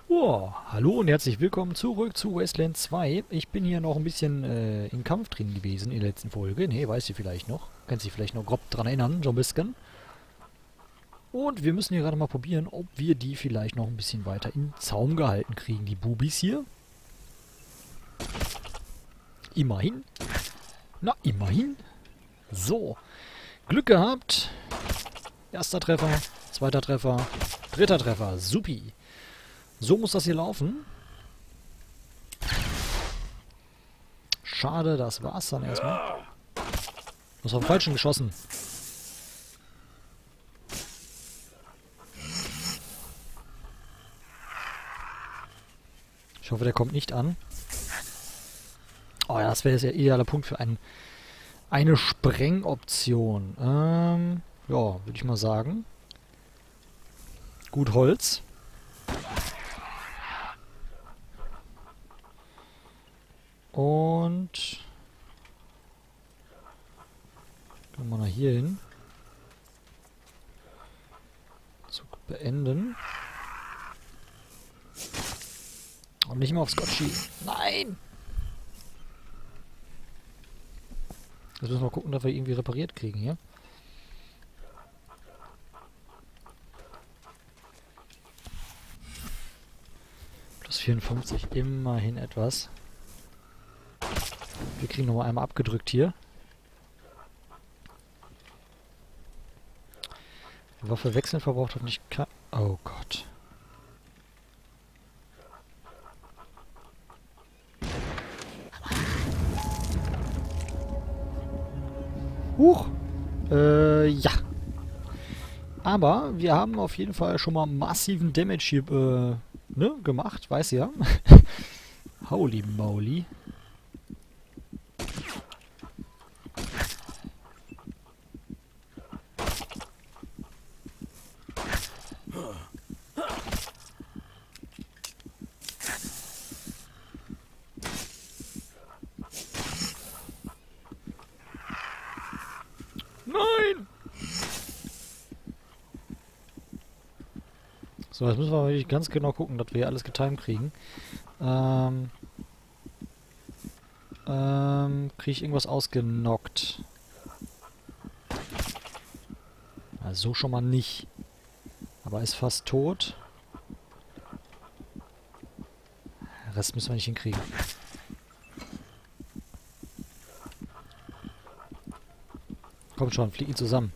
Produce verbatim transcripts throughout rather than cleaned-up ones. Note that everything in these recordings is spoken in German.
Oh, hallo und herzlich willkommen zurück zu Wasteland zwei. Ich bin hier noch ein bisschen äh, in Kampf drin gewesen in der letzten Folge. Ne, weißt du vielleicht noch. Kannst dich vielleicht noch grob dran erinnern, so ein bisschen. Und wir müssen hier gerade mal probieren, ob wir die vielleicht noch ein bisschen weiter im Zaum gehalten kriegen, die Bubis hier. Immerhin. Na, immerhin. So. Glück gehabt. Erster Treffer, zweiter Treffer, dritter Treffer. Supi. So muss das hier laufen. Schade, das war's dann erstmal. Was auf den Falschen geschossen. Ich hoffe, der kommt nicht an. Oh ja, das wäre jetzt der ideale Punkt für ein, eine Sprengoption. Ähm, ja, würde ich mal sagen. Gut Holz. Und gehen wir mal hier hin. Zug beenden. Und nicht mehr auf Scotchy. Nein! Jetzt müssen wir gucken, dass wir irgendwie repariert kriegen hier. Plus vierundfünfzig, immerhin etwas. Wir kriegen nochmal einmal abgedrückt hier. Die Waffe wechseln verbraucht doch nicht kein... Oh Gott. Huch. Äh, ja. Aber wir haben auf jeden Fall schon mal massiven Damage hier, äh, ne, gemacht, weiß ja. Holy moly. Nein! So, jetzt müssen wir wirklich ganz genau gucken, dass wir hier alles getimed kriegen. Ähm... Ähm... Kriege ich irgendwas ausgenockt? Also so schon mal nicht. Aber ist fast tot. Den Rest müssen wir nicht hinkriegen. Komm schon, flieg ihn zusammen.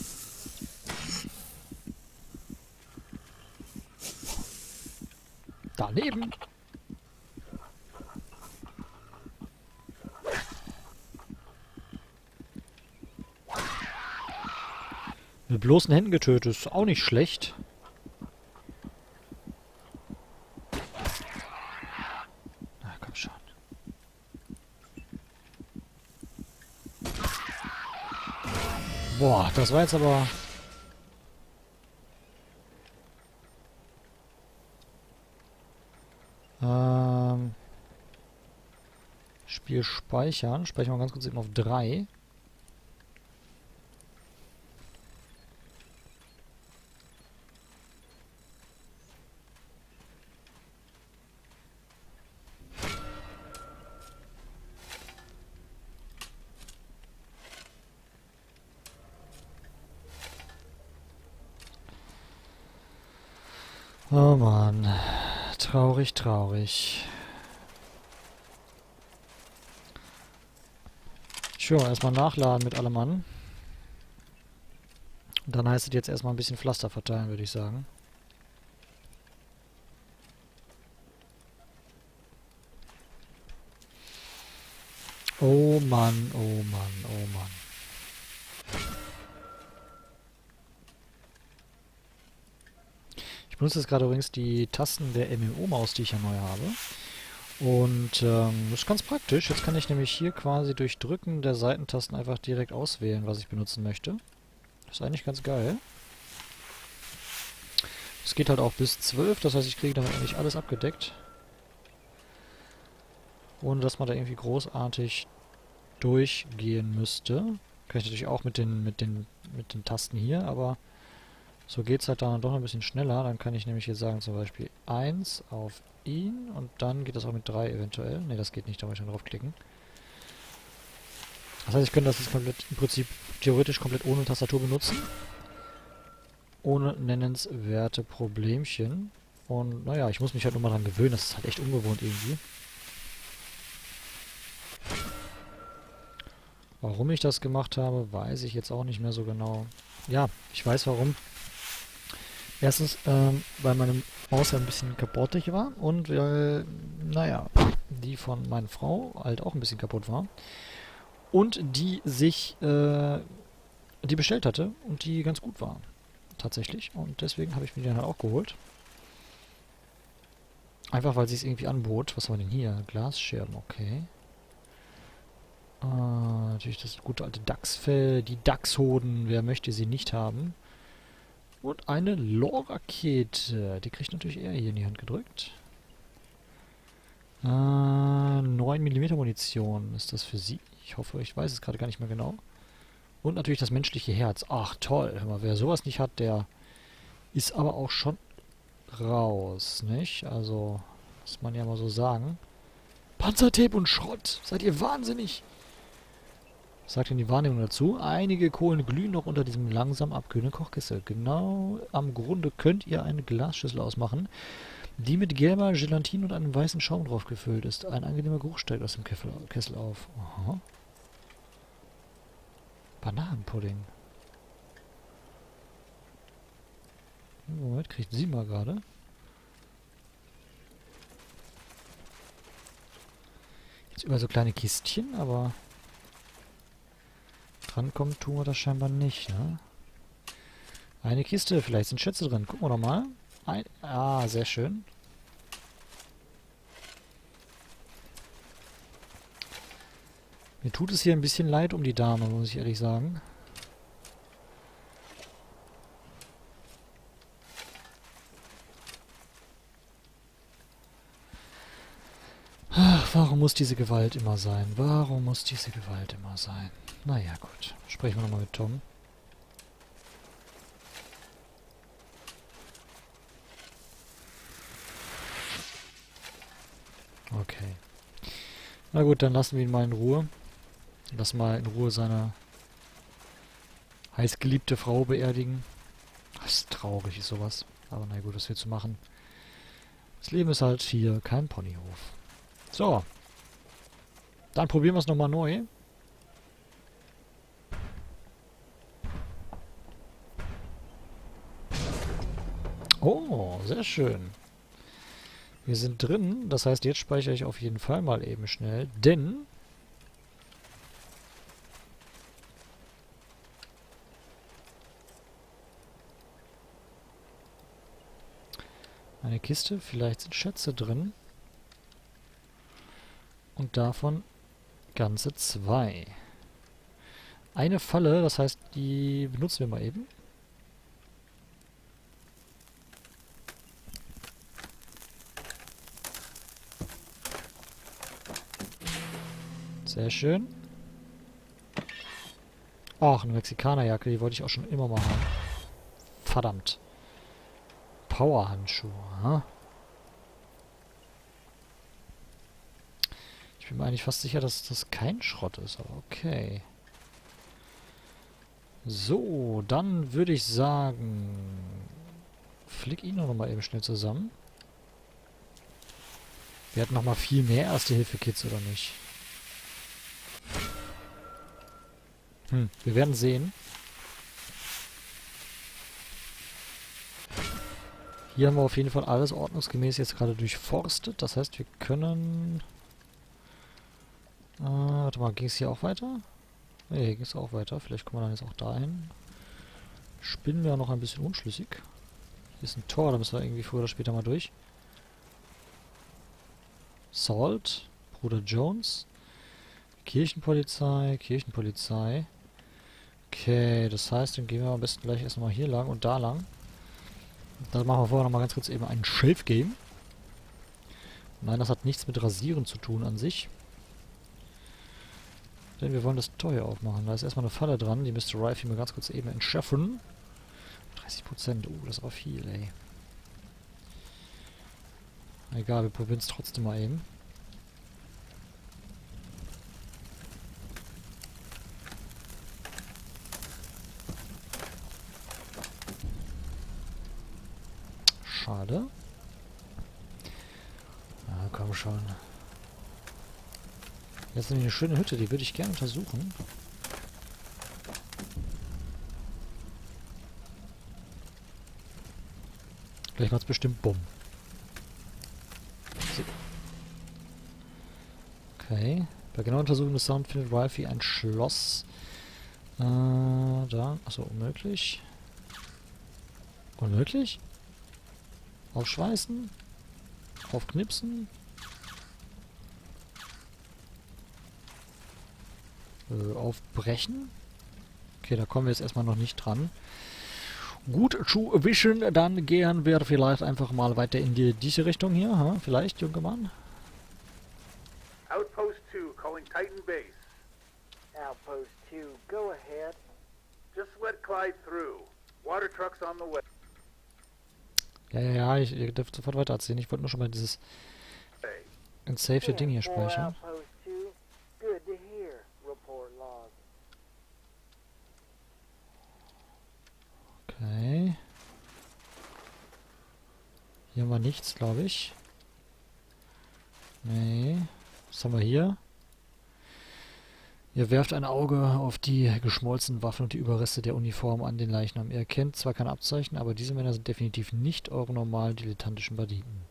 Daneben. Mit bloßen Händen getötet, ist auch nicht schlecht. Na, komm schon. Boah, das war jetzt aber... Ähm... Spiel speichern. Speichern wir ganz kurz eben auf drei. Oh Mann. Traurig, traurig. Tja, erstmal nachladen mit allem an. Und dann heißt es jetzt erstmal ein bisschen Pflaster verteilen, würde ich sagen. Oh Mann, oh Mann, oh Mann. Ich benutze jetzt gerade übrigens die Tasten der M M O-Maus, die ich ja neu habe. Und ähm, das ist ganz praktisch. Jetzt kann ich nämlich hier quasi durch Drücken der Seitentasten einfach direkt auswählen, was ich benutzen möchte. Das ist eigentlich ganz geil. Es geht halt auch bis zwölf, das heißt, ich kriege damit eigentlich alles abgedeckt. Ohne dass man da irgendwie großartig durchgehen müsste. Kann ich natürlich auch mit den, mit den, mit den Tasten hier, aber So geht es halt dann doch ein bisschen schneller. Dann kann ich nämlich jetzt sagen, zum Beispiel eins auf ihn und dann geht das auch mit drei eventuell. Ne, das geht nicht, da muss ich dann draufklicken. Das heißt, ich könnte das jetzt komplett, im Prinzip theoretisch komplett ohne Tastatur benutzen. Ohne nennenswerte Problemchen. Und naja, ich muss mich halt nur mal dran gewöhnen. Das ist halt echt ungewohnt irgendwie. Warum ich das gemacht habe, weiß ich jetzt auch nicht mehr so genau. Ja, ich weiß warum. Erstens, ähm, weil meine Maus ja ein bisschen kaputt war und weil, naja, die von meiner Frau halt auch ein bisschen kaputt war. Und die sich, äh, die bestellt hatte und die ganz gut war. Tatsächlich. Und deswegen habe ich mir die dann halt auch geholt. Einfach weil sie es irgendwie anbot. Was haben wir denn hier? Glasscherben, okay. Äh, natürlich das gute alte Dachsfell, die Dachshoden, wer möchte sie nicht haben. Und eine Lohrrakete. Die kriegt natürlich er hier in die Hand gedrückt. Äh, neun Millimeter Munition ist das für sie. Ich hoffe, ich weiß es gerade gar nicht mehr genau. Und natürlich das menschliche Herz. Ach toll, hör mal, wer sowas nicht hat, der ist aber auch schon raus, nicht? Also, muss man ja mal so sagen. Panzertape und Schrott. Seid ihr wahnsinnig? Was sagt denn die Wahrnehmung dazu? Einige Kohlen glühen noch unter diesem langsam abkühlenden Kochkessel. Genau am Grunde könnt ihr eine Glasschüssel ausmachen, die mit gelber Gelatine und einem weißen Schaum drauf gefüllt ist. Ein angenehmer Geruch steigt aus dem Kessel auf. Aha. Bananenpudding. Moment, kriegt sie mal gerade. Jetzt über so kleine Kistchen, aber drankommen tun wir das scheinbar nicht, ne? Eine Kiste, vielleicht sind Schätze drin. Gucken wir doch mal. Ein, ah, sehr schön. Mir tut es hier ein bisschen leid um die Dame, muss ich ehrlich sagen. Ach, warum muss diese Gewalt immer sein? Warum muss diese Gewalt immer sein? Naja, gut. Sprechen wir nochmal mit Tom. Okay. Na gut, dann lassen wir ihn mal in Ruhe. Lass mal in Ruhe seine heißgeliebte Frau beerdigen. Das ist traurig, ist sowas. Aber na gut, was wir zu machen. Das Leben ist halt hier kein Ponyhof. So. Dann probieren wir es nochmal neu. Oh, sehr schön. Wir sind drin. Das heißt, jetzt speichere ich auf jeden Fall mal eben schnell. Denn eine Kiste, vielleicht sind Schätze drin. Und davon ganze zwei. Eine Falle, das heißt, die benutzen wir mal eben. Sehr schön. Ach, eine Mexikanerjacke, die wollte ich auch schon immer mal haben. Verdammt. Powerhandschuhe, ha? Ich bin mir eigentlich fast sicher, dass das kein Schrott ist, aber okay. So, dann würde ich sagen, flick ihn noch mal eben schnell zusammen. Wir hatten noch mal viel mehr Erste-Hilfe-Kits, oder nicht? Hm, wir werden sehen. Hier haben wir auf jeden Fall alles ordnungsgemäß jetzt gerade durchforstet. Das heißt, wir können... Äh, warte mal, ging es hier auch weiter? Ne, hier ging es auch weiter. Vielleicht kommen wir dann jetzt auch dahin. Spinnen wir auch noch ein bisschen unschlüssig. Hier ist ein Tor, da müssen wir irgendwie früher oder später mal durch. Salt, Bruder Jones. Kirchenpolizei, Kirchenpolizei. Okay, das heißt, dann gehen wir am besten gleich erstmal hier lang und da lang. Dann machen wir vorher nochmal ganz kurz eben ein Shelf-Game. Nein, das hat nichts mit Rasieren zu tun an sich. Denn wir wollen das Tor hier aufmachen. Da ist erstmal eine Falle dran. Die müsste Ralphie mir ganz kurz eben entschärfen. dreißig Prozent. Oh, das ist aber viel, ey. Egal, wir probieren es trotzdem mal eben. Schade. Ah, komm schon. Jetzt ist nämlich eine schöne Hütte, die würde ich gerne untersuchen. Gleich macht's bestimmt Bumm. So. Okay. Bei genauer Untersuchung des Sound findet Ralphie ein Schloss. Äh, da. Achso, unmöglich. Unmöglich? Aufschweißen? Aufknipsen? Äh, aufbrechen? Okay, da kommen wir jetzt erstmal noch nicht dran. Gut zu wischen, dann gehen wir vielleicht einfach mal weiter in die, diese Richtung hier. Ha? Vielleicht, junger Mann? Outpost two, calling Titan Base. Outpost two, go ahead. Just let Clyde through. Water truck's on the way. Ja, ja, ja, ich, ihr dürft sofort weiter erzählen. Ich wollte nur schon mal dieses ganz safe Ding hier speichern. Outpost two, good to hear. Report log. Okay. Hier haben wir nichts, glaube ich. Nee. Was haben wir hier? Ihr werft ein Auge auf die geschmolzenen Waffen und die Überreste der Uniform an den Leichnam. Ihr erkennt zwar kein Abzeichen, aber diese Männer sind definitiv nicht eure normalen dilettantischen Banditen.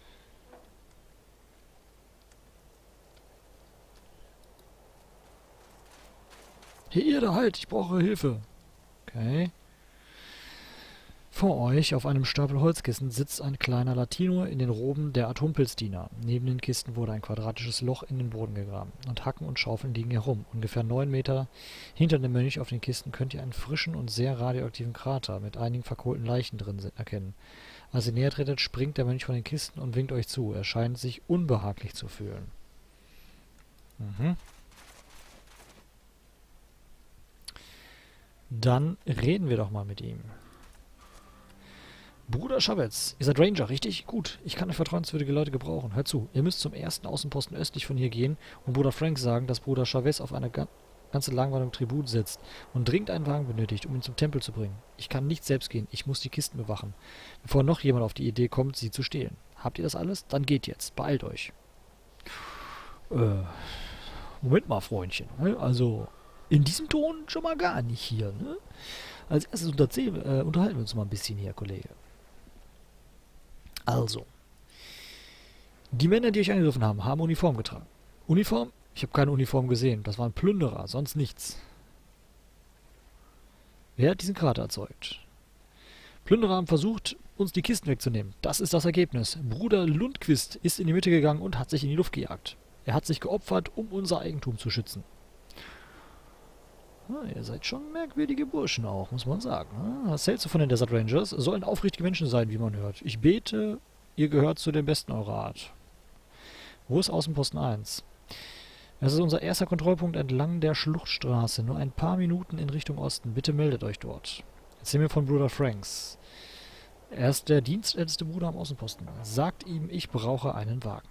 Hier, ihr da, halt! Ich brauche Hilfe! Okay. Vor euch, auf einem Stapel Holzkissen, sitzt ein kleiner Latino in den Roben der Atompilzdiener. Neben den Kisten wurde ein quadratisches Loch in den Boden gegraben. Und Hacken und Schaufeln liegen herum. Ungefähr neun Meter hinter dem Mönch auf den Kisten könnt ihr einen frischen und sehr radioaktiven Krater mit einigen verkohlten Leichen drin erkennen. Als ihr näher tretet, springt der Mönch von den Kisten und winkt euch zu. Er scheint sich unbehaglich zu fühlen. Mhm. Dann reden wir doch mal mit ihm. Bruder Chavez, ihr seid Ranger, richtig? Gut, ich kann euch vertrauenswürdige Leute gebrauchen. Hört zu, ihr müsst zum ersten Außenposten östlich von hier gehen und Bruder Frank sagen, dass Bruder Chavez auf einer ga ganze Langwanderung Tribut sitzt und dringend einen Wagen benötigt, um ihn zum Tempel zu bringen. Ich kann nicht selbst gehen, ich muss die Kisten bewachen, bevor noch jemand auf die Idee kommt, sie zu stehlen. Habt ihr das alles? Dann geht jetzt, beeilt euch. Äh, Moment mal, Freundchen, ne? Also, in diesem Ton schon mal gar nicht hier, ne? Als erstes äh, unterhalten wir uns mal ein bisschen hier, Kollege. Also, die Männer, die euch angegriffen haben, haben Uniform getragen. Uniform? Ich habe keine Uniform gesehen. Das waren Plünderer, sonst nichts. Wer hat diesen Krater erzeugt? Plünderer haben versucht, uns die Kisten wegzunehmen. Das ist das Ergebnis. Bruder Lundquist ist in die Mitte gegangen und hat sich in die Luft gejagt. Er hat sich geopfert, um unser Eigentum zu schützen. Ah, ihr seid schon merkwürdige Burschen auch, muss man sagen. Ah, was hältst du von den Desert Rangers? Sollen aufrichtige Menschen sein, wie man hört. Ich bete, ihr gehört zu den Besten eurer Art. Wo ist Außenposten eins? Es ist unser erster Kontrollpunkt entlang der Schluchtstraße. Nur ein paar Minuten in Richtung Osten. Bitte meldet euch dort. Erzähl mir von Bruder Franks. Er ist der dienstälteste Bruder am Außenposten. Sagt ihm, ich brauche einen Wagen.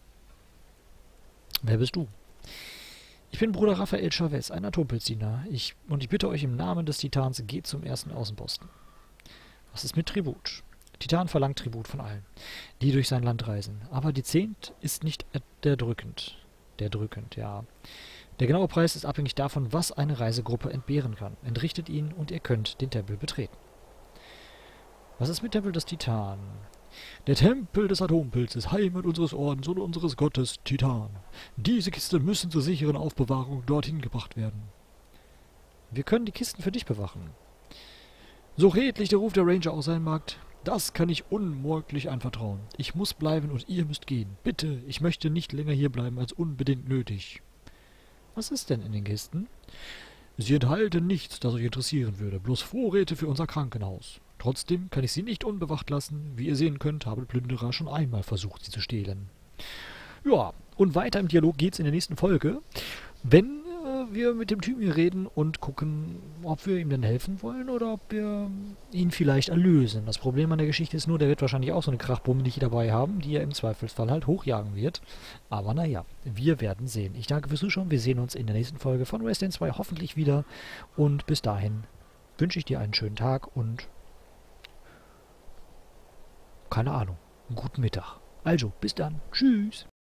Wer bist du? Ich bin Bruder Raphael Chavez, ein Atompilzdiener. Ich, und ich bitte euch im Namen des Titans, geht zum ersten Außenposten. Was ist mit Tribut? Titan verlangt Tribut von allen, die durch sein Land reisen. Aber die Zehnt ist nicht der drückend. Der drückend, ja. Der genaue Preis ist abhängig davon, was eine Reisegruppe entbehren kann. Entrichtet ihn und ihr könnt den Tempel betreten. Was ist mit Tempel des Titan? Der Tempel des Atompilzes, Heimat unseres Ordens und unseres Gottes, Titan. Diese Kisten müssen zur sicheren Aufbewahrung dorthin gebracht werden. Wir können die Kisten für dich bewachen. So redlich der Ruf der Ranger auch sein mag, das kann ich unmöglich anvertrauen. Ich muss bleiben und ihr müsst gehen. Bitte, ich möchte nicht länger hier bleiben als unbedingt nötig. Was ist denn in den Kisten? Sie enthalten nichts, das euch interessieren würde, bloß Vorräte für unser Krankenhaus. Trotzdem kann ich sie nicht unbewacht lassen. Wie ihr sehen könnt, haben Plünderer schon einmal versucht, sie zu stehlen. Ja, und weiter im Dialog geht's in der nächsten Folge. Wenn äh, wir mit dem Typen hier reden und gucken, ob wir ihm denn helfen wollen oder ob wir ihn vielleicht erlösen. Das Problem an der Geschichte ist nur, der wird wahrscheinlich auch so eine Krachbombe nicht dabei haben, die er im Zweifelsfall halt hochjagen wird. Aber naja, wir werden sehen. Ich danke fürs Zuschauen. Wir sehen uns in der nächsten Folge von Wasteland zwei hoffentlich wieder. Und bis dahin wünsche ich dir einen schönen Tag und keine Ahnung, einen guten Mittag. Also, bis dann. Tschüss.